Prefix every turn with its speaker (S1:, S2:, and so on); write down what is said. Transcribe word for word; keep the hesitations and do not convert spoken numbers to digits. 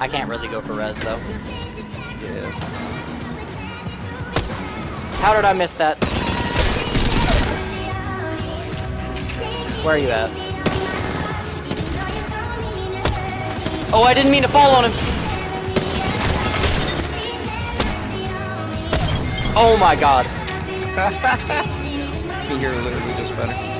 S1: I can't really go for res though.
S2: Yeah.
S1: How did I miss that? Where are you at? Oh, I didn't mean to fall on him. Oh my god.
S2: Me here literally just better.